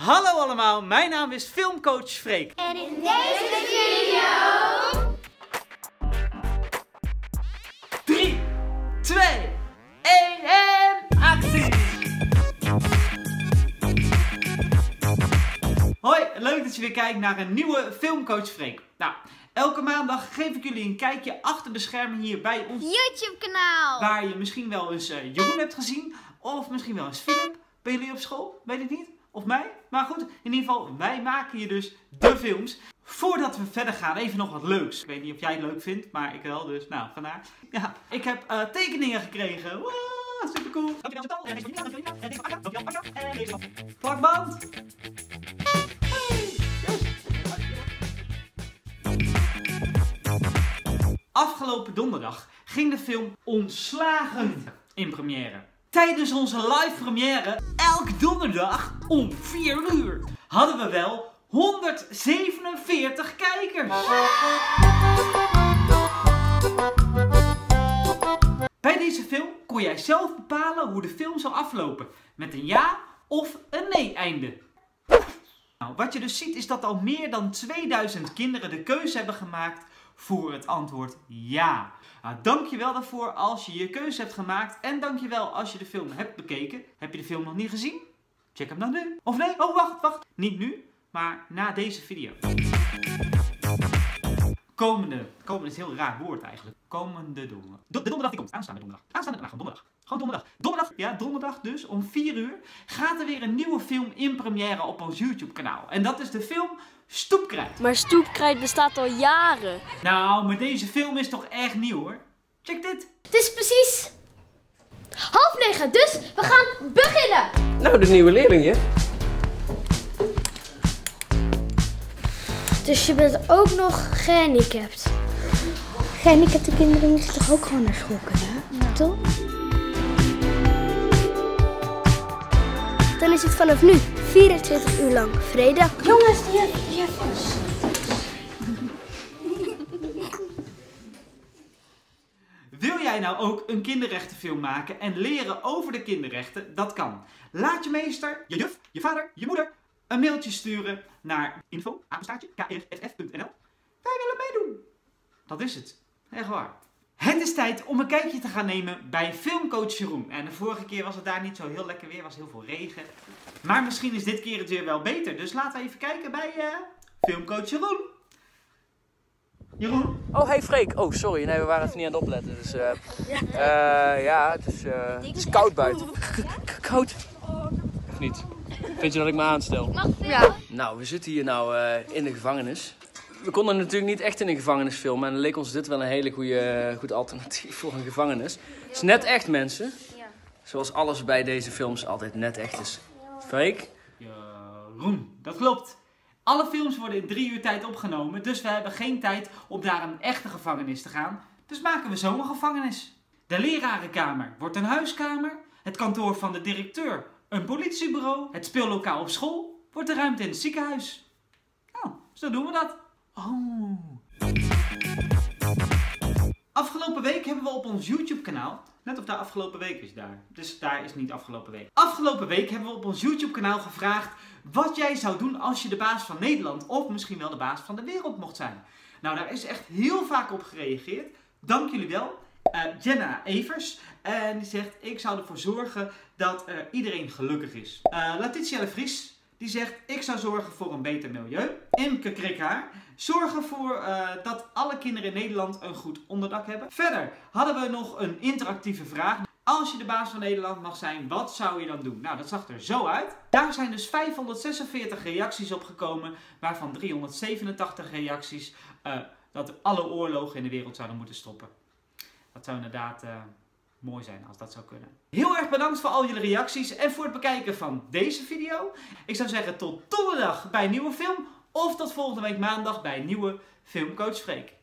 Hallo allemaal, mijn naam is filmcoach Freek. En in deze video... 3, 2, 1 en actie! Hoi, leuk dat je weer kijkt naar een nieuwe filmcoach Freek. Nou, elke maandag geef ik jullie een kijkje achter de schermen hier bij ons YouTube kanaal. Waar je misschien wel eens Jeroen hebt gezien, of misschien wel eens Philip. Ben jullie op school? Weet ik niet. Of mij. Maar goed, in ieder geval, wij maken hier dus de films. Voordat we verder gaan, even nog wat leuks. Ik weet niet of jij het leuk vindt, maar ik wel, dus nou, vandaar. Ja, ik heb tekeningen gekregen. Wow, super cool. Plakband. Afgelopen donderdag ging de film Ontslagen in première. Tijdens onze live première, elke donderdag om 4 uur, hadden we wel 147 kijkers. Bij deze film kon jij zelf bepalen hoe de film zou aflopen. Met een ja of een nee einde. Nou, wat je dus ziet is dat al meer dan 2000 kinderen de keuze hebben gemaakt voor het antwoord ja. Nou, dankjewel daarvoor als je je keuze hebt gemaakt. En dankjewel als je de film hebt bekeken. Heb je de film nog niet gezien? Check hem dan nu. Of nee? Oh, wacht. Niet nu, maar na deze video. Komende is een heel raar woord eigenlijk. Komende donderdag. De donderdag die komt. Aanstaande donderdag. Donderdag. Gewoon donderdag. Donderdag dus om 4 uur gaat er weer een nieuwe film in première op ons YouTube kanaal. En dat is de film Stoepkrijt. Maar Stoepkrijt bestaat al jaren. Nou, maar deze film is toch echt nieuw hoor. Check dit. Het is precies 8:30, dus we gaan beginnen. Nou, de nieuwe leerling, Dus je bent ook nog gehandicapt. Gehandicapte kinderen moeten toch ook gewoon naar school kunnen, ja. Toch? Dan is het vanaf nu 24 uur lang vrede. Jongens, die heeft vast. Wil jij nou ook een kinderrechtenfilm maken en leren over de kinderrechten? Dat kan. Laat je meester, je juf, je vader, je moeder een mailtje sturen naar info@krff.nl. Wij willen meedoen. Dat is het. Echt waar. Het is tijd om een kijkje te gaan nemen bij filmcoach Jeroen. En de vorige keer was het daar niet zo heel lekker weer, was heel veel regen. Maar misschien is dit keer het weer wel beter. Dus laten we even kijken bij filmcoach Jeroen. Jeroen? Oh, hey Freek. Oh, sorry. Nee, we waren even niet aan het opletten. Dus, ja, het is koud buiten. Koud? Of niet? Vind je dat ik me aanstel? Ja. Nou, we zitten hier nou in de gevangenis. We konden natuurlijk niet echt in een gevangenis filmen. En dan leek ons dit wel een hele goed alternatief voor een gevangenis. Het is net echt, mensen. Zoals alles bij deze films altijd net echt is. Freek? Jeroen, dat klopt. Alle films worden in 3 uur tijd opgenomen, dus we hebben geen tijd om naar een echte gevangenis te gaan. Dus maken we zo een gevangenis. De lerarenkamer wordt een huiskamer, het kantoor van de directeur een politiebureau, het speellokaal op school wordt de ruimte in het ziekenhuis. Nou, zo doen we dat. Oh. Afgelopen week hebben we op ons YouTube kanaal, net of daar afgelopen week is daar, dus daar is niet afgelopen week. Afgelopen week hebben we op ons YouTube kanaal gevraagd wat jij zou doen als je de baas van Nederland of misschien wel de baas van de wereld mocht zijn. Nou, daar is echt heel vaak op gereageerd. Dank jullie wel. Jenna Evers. En die zegt, ik zou ervoor zorgen dat iedereen gelukkig is. Letitia de Vries. Die zegt, ik zou zorgen voor een beter milieu. Imke Krikhaar. Zorgen voor dat alle kinderen in Nederland een goed onderdak hebben. Verder hadden we nog een interactieve vraag. Als je de baas van Nederland mag zijn, wat zou je dan doen? Nou, dat zag er zo uit. Daar zijn dus 546 reacties op gekomen, waarvan 387 reacties dat alle oorlogen in de wereld zouden moeten stoppen. Dat zou inderdaad mooi zijn als dat zou kunnen. Heel erg bedankt voor al jullie reacties en voor het bekijken van deze video. Ik zou zeggen tot donderdag bij een nieuwe film of tot volgende week maandag bij een nieuwe Filmcoach Freek.